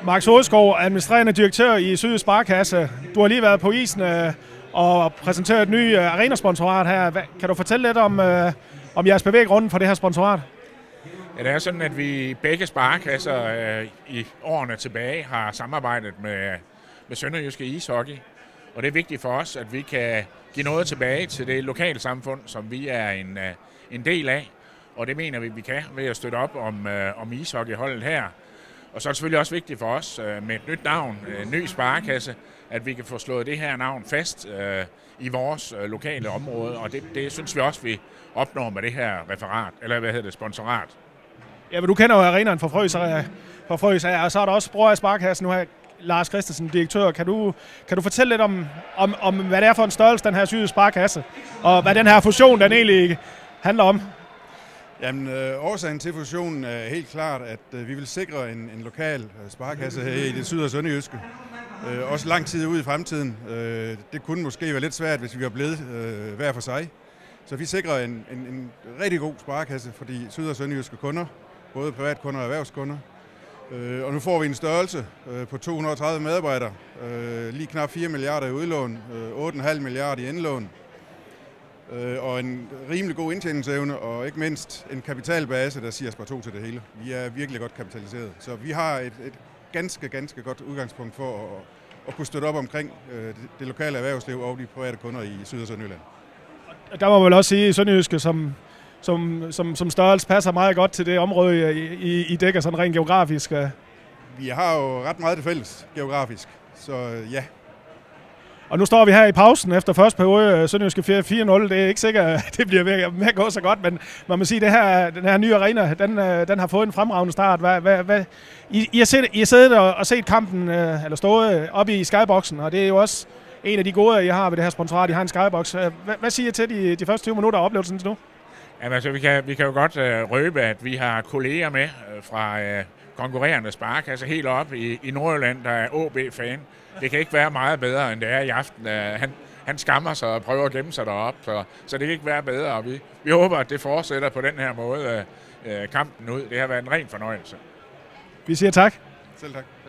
Max Hovedskov, administrerende direktør i Sydjysk Sparekasse. Du har lige været på isen og præsenteret et nyt arenasponsorat her. Kan du fortælle lidt om jeres bevæggrunde for det her sponsorat? Ja, det er sådan, at vi begge sparekasser i årene tilbage har samarbejdet med Sønderjyske Ishockey. Og det er vigtigt for os, at vi kan give noget tilbage til det lokalsamfund, som vi er en del af. Og det mener vi kan ved at støtte op om ishockeyholdet her. Og så er det selvfølgelig også vigtigt for os med et nyt navn, en ny sparekasse, at vi kan få slået det her navn fast i vores lokale område. Og det synes vi også, vi opnår med det her referat, eller sponsorat. Ja, men du kender jo arenaen fra Frøs af, og så er der også Bror af Sparekassen nu her, Lars Christensen, direktør. Kan du fortælle lidt om, hvad det er for en størrelse, den her Sydjysk Sparekasse, og hvad den her fusion, den egentlig handler om? Jamen, årsagen til fusionen er helt klart, at vi vil sikre en lokal sparekasse her i det syd- og sønderjyske. Også lang tid ude i fremtiden. Det kunne måske være lidt svært, hvis vi var blevet hver for sig. Så vi sikrer en rigtig god sparekasse for de syd- og sønderjyske kunder, både privatkunder og erhvervskunder. Og nu får vi en størrelse på 230 medarbejdere, lige knap 4 milliarder i udlån, 8,5 milliarder i indlån, og en rimelig god indtjeningsevne, og ikke mindst en kapitalbase, der siger spar 2 til det hele. Vi er virkelig godt kapitaliseret, så vi har et ganske godt udgangspunkt for at kunne støtte op omkring det lokale erhvervsliv og de private kunder i Syd- og Sønderjylland. Der må man vel også sige, at Sønderjyske som størrelse passer meget godt til det område, I dækker sådan rent geografisk. Vi har jo ret meget det fælles geografisk, så ja. Og nu står vi her i pausen efter første periode, Sønderjyske 4-0. Det er ikke sikkert, at det bliver med at gå så godt, men man må sige, at den her nye arena, den har fået en fremragende start. I har siddet og set kampen, eller stået oppe i skyboxen, og det er jo også en af de gode, I har ved det her sponsorat. I har en skybox. Hvad siger I til de første 20 minutter af oplevelsen til nu? Jamen, altså, vi kan jo godt røbe, at vi har kolleger med fra konkurrerende sparekasser helt op i Nordjylland, der er OB-fan. Det kan ikke være meget bedre, end det er i aften. Han skammer sig og prøver at gemme sig derop, så det kan ikke være bedre. Og vi håber, at det fortsætter på den her måde kampen ud. Det har været en ren fornøjelse. Vi siger tak. Selv tak.